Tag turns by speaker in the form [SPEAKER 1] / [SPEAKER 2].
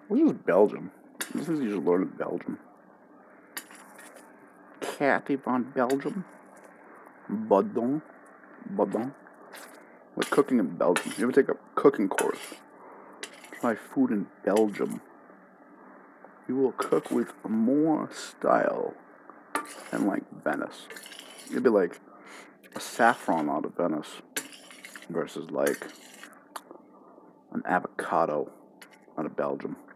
[SPEAKER 1] This is Belgium. This is usually learned in Belgium. Cathy von Belgium. Bodon. Like cooking in Belgium. You ever take a cooking course? Try food in Belgium. You will cook with more style than like Venice. You'd be like a saffron out of Venice versus like an avocado out of Belgium.